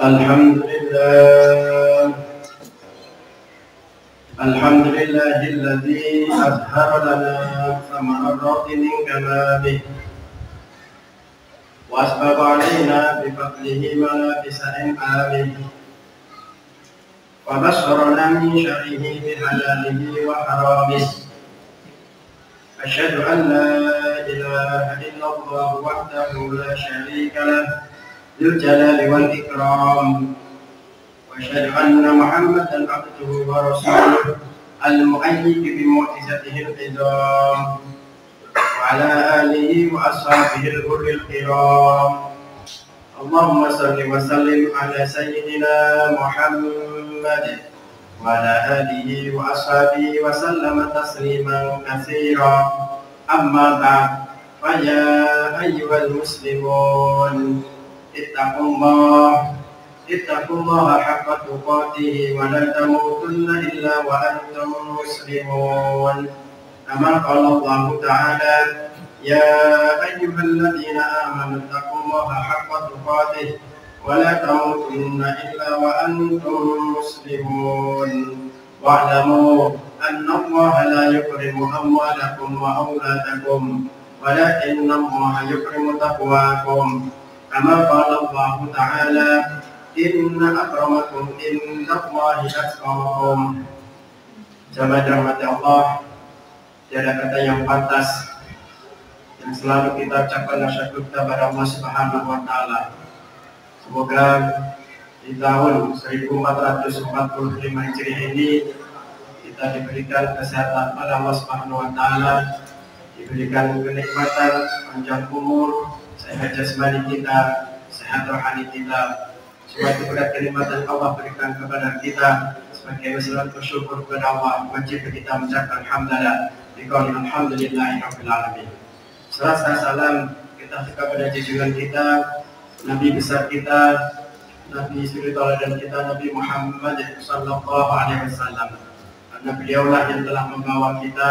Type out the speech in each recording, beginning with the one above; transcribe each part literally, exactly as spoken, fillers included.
Alhamdulillah Alhamdulillahilladzi azhara lana thamarati min kamalih wa asbagha alaina bi fadlihi wa la bisa'in alih wa basharana min syarrihi bi halalihi wa haramih. Asyhadu an la ilaha illallah wahdahu la syarika lah dzul jalali wal ikram. وأشهد أن محمدا عبده ورسوله المؤيد بمعجزته العظام وعلى آله وأصحابه الغر الكرام. اللهم صل وسلم على سيدنا محمد وعلى آله وأصحابه وسلم تسليما كثيرا. أما بعد فيا أيها المسلمون اتقوا الله اتقوا الله حق تقاته ولا تموتن إلا وأنتم مسلمون. كما قال الله تعالى يا أيها الذين آمنوا اتقوا الله حق تقاته ولا تموتن إلا وأنتم مسلمون. واعلموا أن الله لا يكرم أموالكم وأولادكم ولكن الله يكرم تقواكم. كما قال الله تعالى Inna akramakum indallahi atqakum. Jamaah dirahmati Allah, tiada kata yang pantas yang selalu kita ucapkan syukur kepada Allah Subhanahu wa taala. Semoga di tahun seribu empat ratus empat puluh lima Hijriah ini kita diberikan kesehatan pada Allah Subhanahu wa taala, diberikan kenikmatan, panjang umur, sehat jasmani kita, sehat rohani kita. Suatu berat kenikmatan Allah berikan kepada kita, sebagai wasilah bersyukur kepada Allah, wajib kita mengucapkan alhamdulillah biqauli alhamdulillahirabbil alamin. Salam salam kita kepada junjungan kita, Nabi besar kita, Nabi suri tauladan kita, Nabi Muhammad sallallahu alaihi wasallam. Karena beliaulah yang telah membawa kita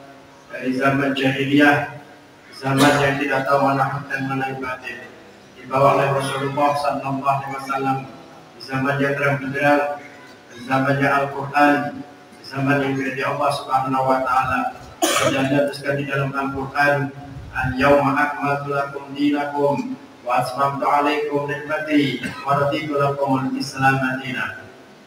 dari zaman jahiliyah, zaman yang tidak tahu mana hak dan mana batil, dibawa oleh Rasulullah sallallahu alaihi wasallam di zaman yang terang benderang, di zamannya Al-Quran, di zaman yang diridhai Allah Subhanahu wa taala. Dan diatuskan di dalam Al-Quran, al-yawma akmaltu lakum dinakum wa atmamtu alaikum nikmati wa raditu lakumul Islam dinan.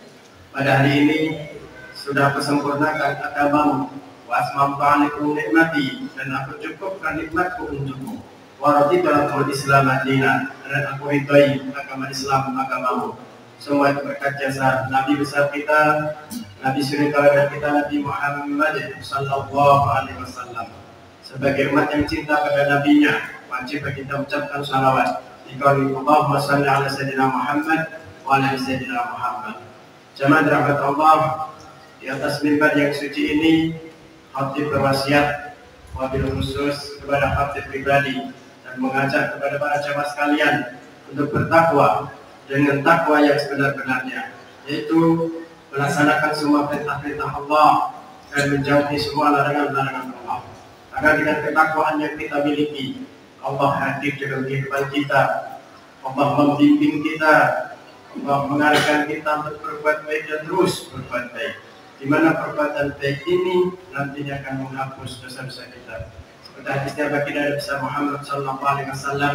Pada hari ini sudah kusempurnakan agamamu, wa atmamtu alaikum nikmati, dan aku cukupkan nikmatku untukmu. Warati dalam Islam Madinah, dan aku ridhoi agama Islam agamamu. Semua itu berkat jasa Nabi besar kita, Nabi suri tauladan kita, Nabi Muhammad sallallahu alaihi wasallam. Sebagai umat yang cinta pada nabinya, wajib kita mengucapkan salawat. Dikauli Allahumma shalli ala sayyidina Muhammad wa ala sayyidina Muhammad. Jamaah dirahmati Allah, di atas mimbar yang suci ini, khatib berwasiat wabil khusus kepada khatib pribadi, mengajak kepada para jamaah sekalian untuk bertakwa dengan takwa yang sebenar-benarnya, yaitu melaksanakan semua perintah-perintah Allah dan menjauhi semua larangan-larangan Allah. Karena dengan ketakwaan yang kita miliki, Allah hadir dalam kehidupan kita, Allah membimbing kita, Allah mengarahkan kita untuk berbuat baik dan terus berbuat baik, di mana perbuatan baik ini nantinya akan menghapus dosa-dosa kita. Hadisnya baginda besar Muhammad sallallahu alaihi wasallam,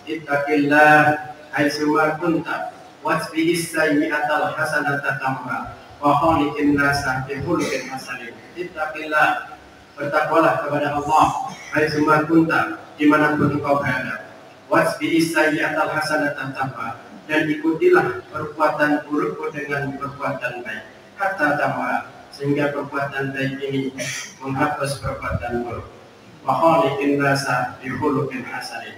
ittaqillah haitsu ma kunta wasbihis sayyi'atal hasanata tamha wa khaliqin nasa bi khuluqin hasanin. Ittaqillah, bertakwalah kepada Allah haitsu ma kunta, dimanapun engkau berada, wasbihis sayyi'atal hasanata tamha, dan ikutilah perbuatan buruk dengan perbuatan baik, hatta tamha, sehingga perbuatan baik ini menghapus perbuatan buruk. Wa khaliqin nasa bi khuluqin hasanin.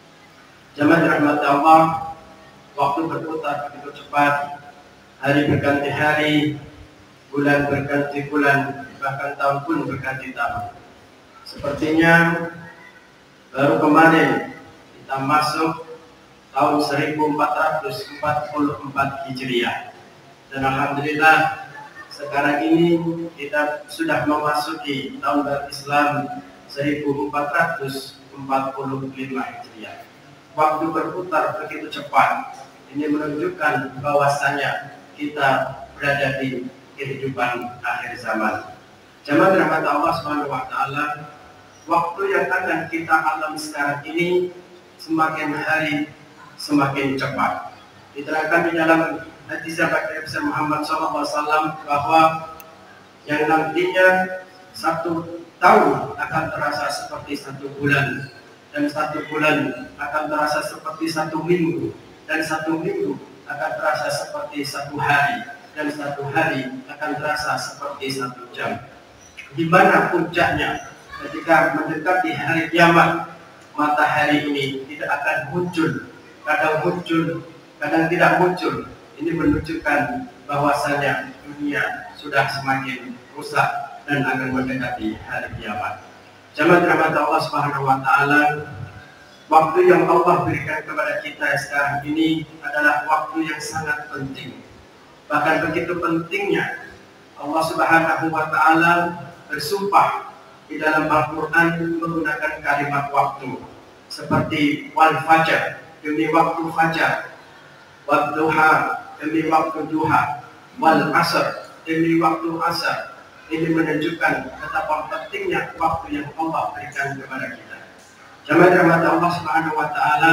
Jamaah dirahmati Allah, waktu berputar begitu cepat, hari berganti hari, bulan berganti bulan, bahkan tahun pun berganti tahun. Sepertinya baru kemarin kita masuk tahun seribu empat ratus empat puluh empat Hijriah, dan alhamdulillah sekarang ini kita sudah memasuki tahun baru Islam seribu empat ratus empat puluh lima Hijriah. Waktu berputar begitu cepat, Ini menunjukkan bahwasanya kita berada di kehidupan akhir zaman. Jamaah rahmat Allah Subhanahu wa taala, waktu yang akan kita alami sekarang ini semakin hari semakin cepat. Diterangkan di dalam hadis Nabi Muhammad shallallahu alaihi wasallam bahwa yang nantinya satu tahun akan terasa seperti satu bulan, dan satu bulan akan terasa seperti satu minggu, dan satu minggu akan terasa seperti satu hari, dan satu hari akan terasa seperti satu jam. Di mana puncaknya? Ketika mendekati hari kiamat, matahari ini tidak akan muncul, kadang muncul, kadang tidak muncul. Ini menunjukkan bahwasanya dunia sudah semakin rusak dan akan mendekati hari kiamat. Jamaah rahmat Allah Subhanahu wa taala, waktu yang Allah berikan kepada kita sekarang ini adalah waktu yang sangat penting. Bahkan begitu pentingnya Allah Subhanahu wa taala bersumpah di dalam Al-Quran menggunakan kalimat waktu seperti wal fajar, demi waktu fajar, wal duha, demi waktu duha, wal asr, demi waktu asar. Ini menunjukkan betapa pentingnya waktu yang Allah berikan kepada kita. Jamaah rahmat Allah Subhanahu wa taala,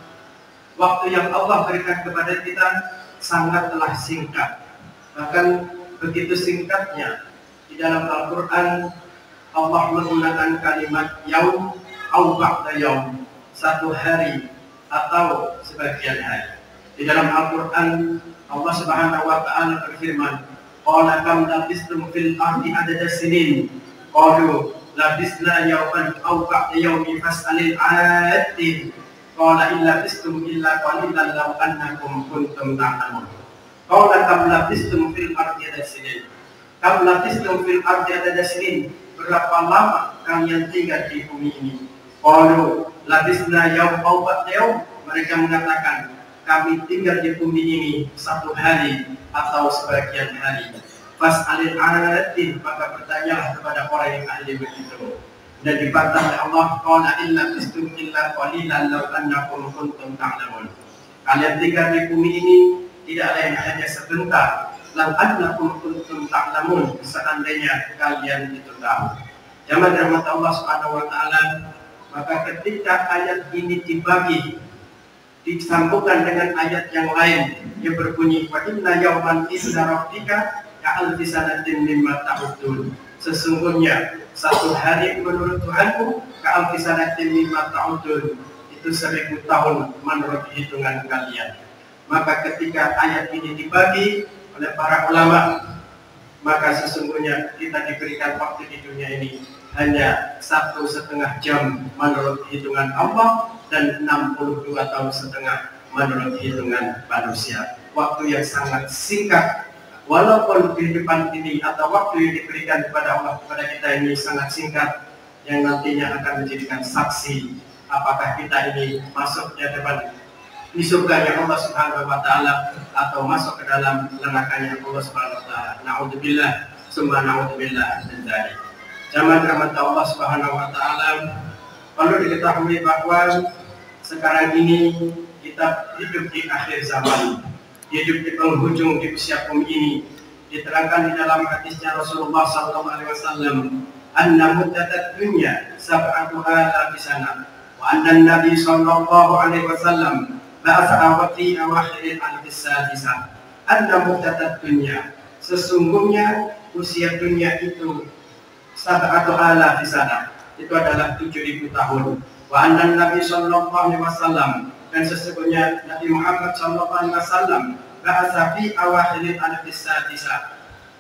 waktu yang Allah berikan kepada kita sangatlah singkat. Bahkan begitu singkatnya di dalam Al-Quran Allah menggunakan kalimat yaum au ba'da yaum, satu hari atau sebagian hari. Di dalam Al-Quran Allah Subhanahu wa taala berfirman, qala kam labistum fil ardi adada sinin, qalu labisna yawman au ba'da yawmin fas'alil 'adin, qala illa labistum illa qalilan law annakum kuntum ta'lamun. Qala kam labistum fil ardi adada sinin, kam labistum fil ardi adada sinin, berapa lama kalian tinggal di bumi ini? Qalu labisna yawman au ba'da yawm, mereka mengatakan kami tinggal di bumi ini satu hari atau sebagian hari. Fas'alil 'adin, maka bertanyalah kepada orang yang ahli begitu. Dan dibantah oleh Allah, qala illa bistum illa qalilan law annakum kuntum ta'lamun. Kalian tinggal di bumi ini tidak lain hanya sebentar. Law annakum kuntum ta'lamun, seandainya kalian itu tahu. Jamaah rahmat Allah Subhanahu wa taala, maka ketika ayat ini dibagi disambungkan dengan ayat yang lain yang berbunyi wa inna yawman inda rabbika ka'alfi sanatin mimma ta'udun. Sesungguhnya satu hari menurut Tuhanku ka'alfi sanatin mimma ta'udun, itu seribu tahun menurut hitungan kalian. Maka ketika ayat ini dibagi oleh para ulama, maka sesungguhnya kita diberikan waktu di dunia ini hanya satu setengah jam menurut hitungan Allah dan enam puluh dua tahun setengah menurut hitungan manusia. Waktu yang sangat singkat. Walaupun kehidupan ini atau waktu yang diberikan kepada Allah kepada kita ini sangat singkat, yang nantinya akan menjadikan saksi apakah kita ini masuk di depan di surganya Allah Subhanahu wa taala atau masuk ke dalam neraka-Nya Allah Subhanahu wa taala. Na'udzubillah, summa na'udzubillah min dzalik. Jamaah rahmat Allah Subhanahu wa taala, perlu diketahui bahwa sekarang ini kita hidup di akhir zaman, hidup di penghujung di usia bumi ini. Diterangkan di dalam hadisnya Rasulullah sallallahu alaihi wasallam, anna muddatad dunya sab'atu alafi sana, wa anna Nabi sallallahu alaihi wasallam ba'atha wa fi awakhir al-sadisah. Anna muddatad dunya, sesungguhnya usia dunia itu sab'atu alafi sana, itu adalah tujuh ribu tahun. Wa anna Nabi sallallahu alaihi wasallam, dan sesungguhnya Nabi Muhammad sallallahu alaihi wasallam ba'atha fi awakhir al-sadisah,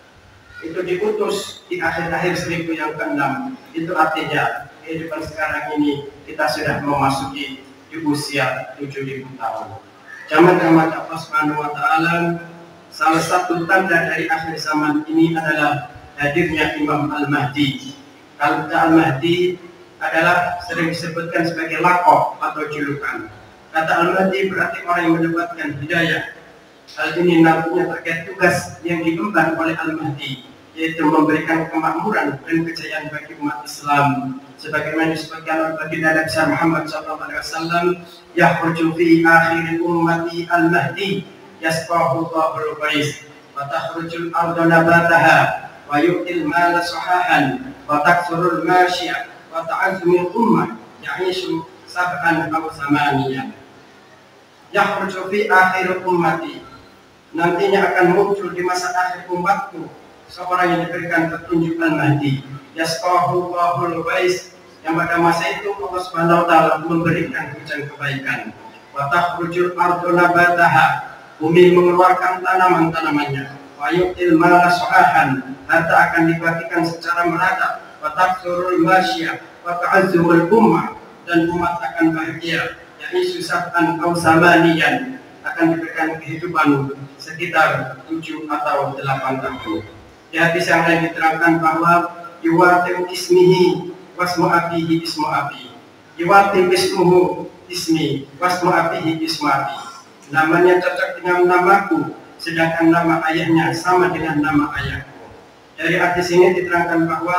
itu diutus di akhir-akhir seribu yang keenam. Itu artinya kehidupan sekarang ini kita sudah memasuki di usia tujuh ribu tahun. Jamaah rahmat Allah Subhanahu wa taala, salah satu tanda dari akhir zaman ini adalah hadirnya Imam Al-Mahdi. Kalau Al-Mahdi adalah sering disebutkan sebagai laqab atau julukan. Kata Al-Mahdi berarti orang yang mendapatkan hidayah. Hal ini nantinya terkait tugas yang diemban oleh Al-Mahdi, yaitu memberikan kemakmuran dan kejayaan bagi umat Islam. Sebagaimana disebutkan oleh baginda Nabi Muhammad shallallahu alaihi wasallam, yakhruju fi akhir ummati al-mahdi yasqahu Allahul qais wa takhrujul ardu nabataha wa yu'til mala sahahan wa taksurul masyiyah wa ta'azzumul ummah ya'ishu sab'an aw samaniyan. Yakhruju fi akhir ummati, nantinya akan muncul di masa akhir umatku seorang yang diberikan petunjuk al-mahdi, yasqahu Allahul qais, yang pada masa itu Allah Subhanahu wa taala memberikan hujan kebaikan. Wa takhrujul ardu nabataha, bumi mengeluarkan tanaman-tanamannya. Wa yu'til mala sahahan, harta akan dibagikan secara merata. Wa taksurul masyiyah wa ta'azzumul ummah, dan umat akan bahagia. Yaitu sab'an aw samaniyan, akan diberikan kehidupan sekitar tujuh atau delapan tahun. Di hadis yang lain diterangkan bahwa yuwatiu ismihi wasmu abihi ismu abi, yuwatiu ismuhu ismi wasmu abihi ismu abi. Namanya cocok dengan namaku, sedangkan nama ayahnya sama dengan nama ayahku. Dari hadis ini diterangkan bahwa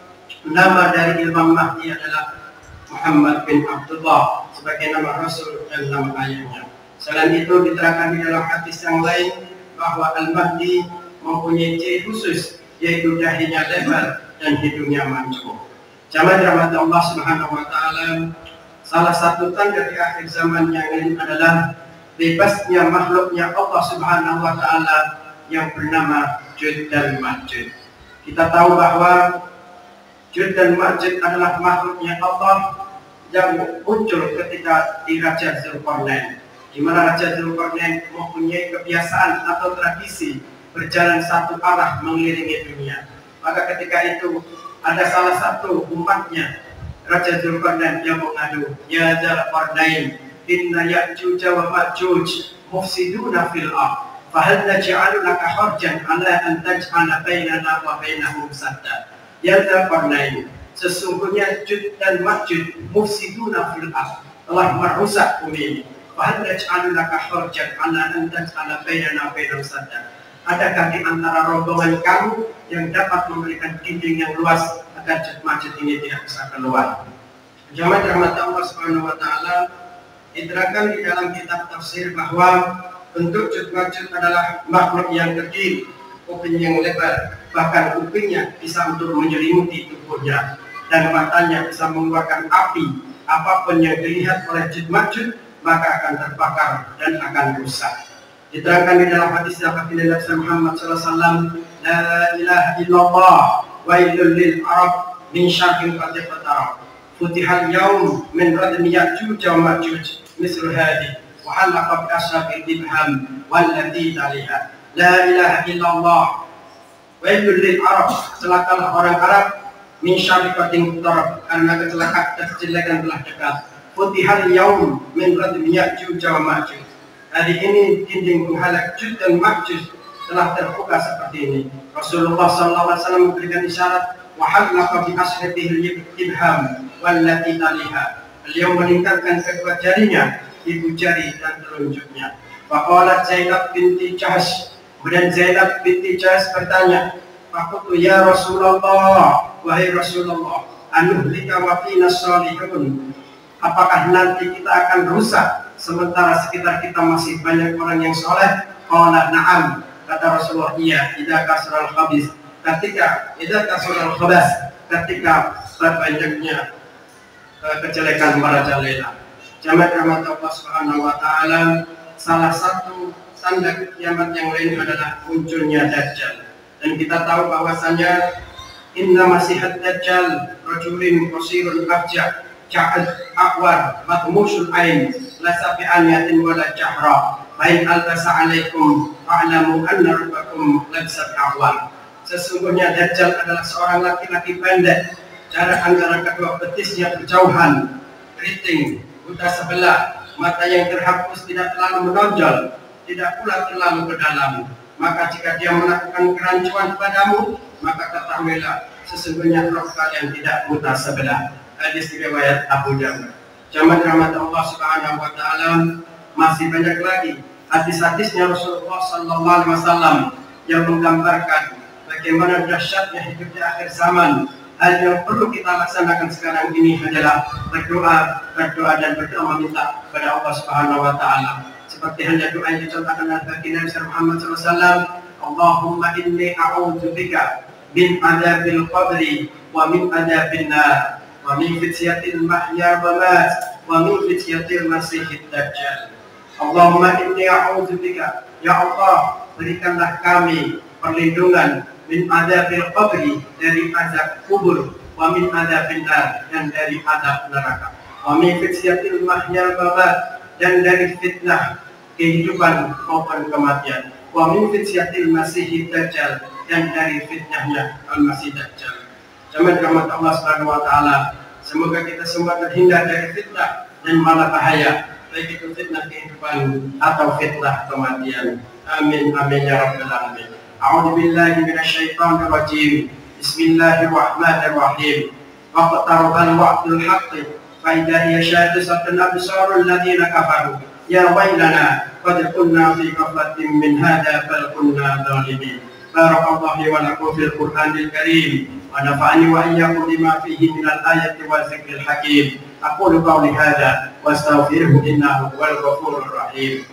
nama dari Imam Mahdi adalah Muhammad bin Abdullah sebagai nama Rasul dan nama ayahnya. Selain itu diterangkan di dalam hadis yang lain bahwa Al-Mahdi mempunyai ciri khusus, yaitu dahinya lebar dan hidungnya mancung. Jamaah dirahmati Allah Subhanahu wa taala, salah satu tanda di akhir zaman yang ini adalah bebasnya makhluknya Allah Subhanahu wa taala yang bernama Jud dan Majud. Kita tahu bahwa Jud dan Majud adalah makhluknya Allah yang muncul ketika di Raja Zulkarnain, di mana Raja Zulkarnain mempunyai kebiasaan atau tradisi berjalan satu arah mengelilingi dunia. Maka ketika itu ada salah satu umatnya, Raja Zulkarnain, yang mengadu, ya Zulkarnain, inna Ya'juj wa Ma'juj mufsiduna fil ardh, fahal naj'alu laka harjan ala an taj'ala bainana wa bainahum sadda. Ya Zulkarnain, sesungguhnya Jud dan Ma'juj mufsiduna fil ardh, telah merusak bumi ini. Fahal naj'alu laka harjan ala an taj'ala bainana wa bainahum sadda. Adakah di antara rombongan kamu yang dapat memberikan dinding yang luas agar Jud Majud ini tidak bisa keluar? Jamaah dirahmati Allah Subhanahu wa taala, diterangkan di dalam kitab tafsir bahwa bentuk Jud Majud adalah makhluk yang kecil, kuping yang lebar, bahkan kupingnya bisa untuk menyelimuti tubuhnya, dan matanya bisa mengeluarkan api. Apapun yang dilihat oleh Jud Majud maka akan terbakar dan akan rusak. Diterangkan di dalam hadis yang baginda Nabi Muhammad shallallahu alaihi wasallam, la ilaha illallah wailul lil arab min syarrin qad fatara, futihal yaum min radmi Ya'juj wa Ma'juj mislu hadi wa halaqa bi ashabil ibham wallati taliha. La ilaha illallah wailul lil arab, celakalah orang Arab, min syarrin qad fatara, karena kecelakaan kejelekan telah dekat. Futihal yaum min radmi Ya'juj wa Ma'juj, hari ini dinding penghalang Jud dan Majud telah terbuka seperti ini. Rasulullah shallallahu alaihi wasallam memberikan isyarat, wa halaqa bi ashabihi ibham wallati taliha. Beliau meningkatkan kedua jarinya, ibu jari dan telunjuknya. Faqalat Zainab binti Jahsh, kemudian Zainab binti Jahsh bertanya, faqultu ya Rasulullah, wahai Rasulullah, anuhlika wa fina salihun, apakah nanti kita akan rusak sementara sekitar kita masih banyak orang yang soleh? Qala na'am, kata Rasulullah, iya, idza kasral khabis, ketika idza kasral khabas, ketika banyaknya uh, kejelekan merajalela. Jamaah rahmat Allah Subhanahu wa taala, salah satu tanda kiamat yang lain adalah munculnya Dajjal. Dan kita tahu bahwasanya inna masihat Dajjal rajulun qasirun abja ja'ad aqwar matmusul ain lasa bi'aniyatin wala jahra bain albasa alaikum fa'lamu anna rabbakum labsat aqwar. Sesungguhnya Dajjal adalah seorang laki-laki pendek, jarak antara kedua betisnya berjauhan, keriting, buta sebelah, mata yang terhapus tidak terlalu menonjol, tidak pula terlalu ke dalam. Maka jika dia melakukan kerancuan padamu, maka ketahuilah sesungguhnya roh kalian tidak buta sebelah. Hadis riwayat Abu Dawud. Jamaah rahmat Allah Subhanahu wa taala, masih banyak lagi hadis-hadisnya Rasulullah sallallahu alaihi wasallam yang menggambarkan bagaimana dahsyatnya hidup di akhir zaman. Hal yang perlu kita laksanakan sekarang ini adalah berdoa, berdoa dan berdoa meminta kepada Allah Subhanahu wa taala. Seperti hanya doa yang dicontohkan oleh baginda Muhammad sallallahu alaihi wasallam, Allahumma inni a'udzubika min adzabil qabri wa min adzabil nar wa min fitnatil mahya wa mat wa min fitnatil masiihid dajjal. Allahumma inni a'udzubika, ya Allah, berikanlah kami perlindungan min adzabil qabri, dari azab kubur, wa min adzabil nar, dan dari azab neraka, wa min fitnatil mahya wa mat, dan dari fitnah kehidupan maupun kematian, wa min fitnatil masiihid dajjal, dan dari fitnahnya al-masih dajjal. Jamaah rahmat Allah Subhanahu wa taala, semoga kita semua terhindar dari fitnah dan malapahaya, baik itu fitnah kehidupan atau fitnah kematian. Amin amin ya rabbal alamin. A'udzu billahi minasyaitonir rajim. Bismillahirrahmanirrahim. Waqtarabal wa'dul haqqi fa idza hiya shadisatun absarul ladzina kafaru. Ya wailana qad kunna fi ghaflatin min hadza bal kunna dzalimin. Barakallahu wa lakum fil Qur'anil Karim wa nafa'ani wa iyyakum bima fihi minal ayati wa dzikril hakim. Aqulu qawli hadza wa astaghfiruhu innahu huwal ghafurur rahim.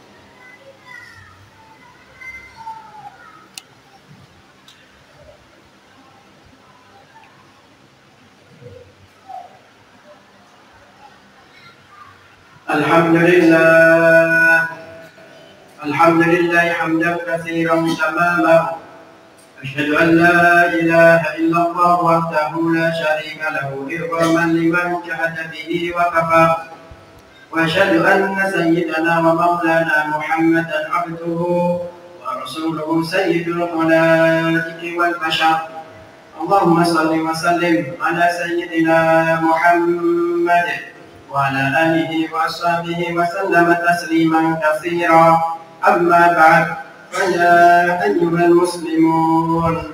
Alhamdulillah, alhamdulillah hamdan katsiran tamaman. Asyhadu an la ilaha illallah wahdahu la syarika lahu irhaman liman jahada bihi wa kafar. Wa asyhadu anna sayyidana wa maulana Muhammadan abduhu wa rasuluhu sayyidul khalaiqi wal bashar. Allahumma salli wa sallim ala sayyidina Muhammad wa ala alihi wa ashabihi wa sallama tasliman katsira. Amma ba'd, fa ya ayyuhal muslimun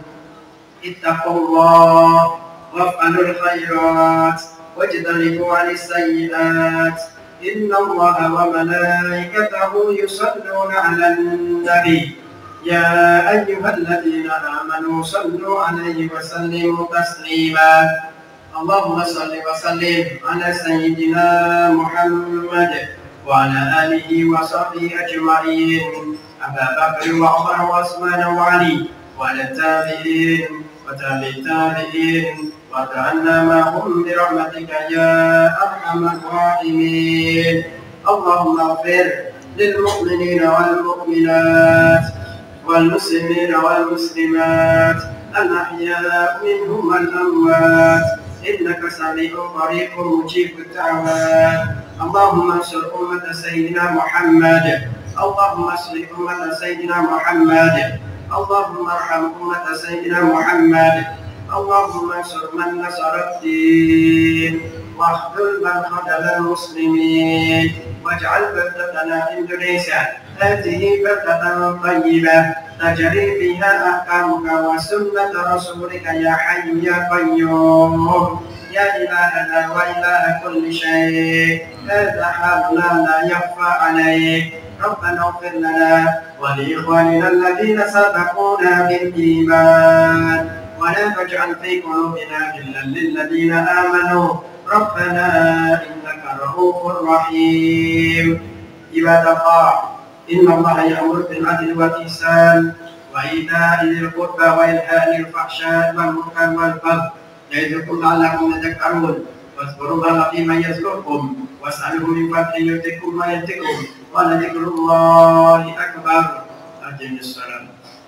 ittaqullah waf'alul khairat wajtanibu 'anis sayyi'at. Innallaha wa malaikatahu yusalluna 'alan nabi. Ya ayyuhalladzina amanu sallu 'alaihi wa sallimu taslima. Allahumma salli wa sallim ala sayyidina Muhammad wa ala alihi wa sahbihi ajma'in. Abu Bakr wa Umar wa Utsman wa Ali wa ala tabi'in wa tabi'i tabi'in wa ta'anna ma'hum bi rahmatika ya arhamar rahimin. Allahumma ighfir lil mu'minina wal mu'minat wal muslimina wal muslimat al ahya' minhum wal amwat. إنك سميع قريب مجيب الدعوات. اللهم انصر أمة سيدنا محمد. اللهم انصر أمة سيدنا محمد. اللهم ارحم أمة سيدنا محمد. اللهم انصر من نصر الدين واخذل من خذل المسلمين واجعل بلدتنا إندونيسيا هذه بلدة طيبة تجري فيها أحكامك وسنة رسولك يا حي يا قيوم يا إلهنا وإله كل شيء. هذا حالنا لا يخفى عليك. ربنا اغفر لنا ولإخواننا الذين سبقونا بالإيمان ولا تجعل في قلوبنا غلا للذين آمنوا ربنا إنك رؤوف رحيم. عباد الله، إن الله يأمر بالعدل والإحسان وإيتاء ذي القربى وينهى عن الفحشاء والمنكر والبغي يعظكم لعلكم تذكرون. واذكروا الله العظيم يذكركم واسألوه من فضله يؤتكم ويأتكم ولذكر الله أكبر. أقم الصلاة.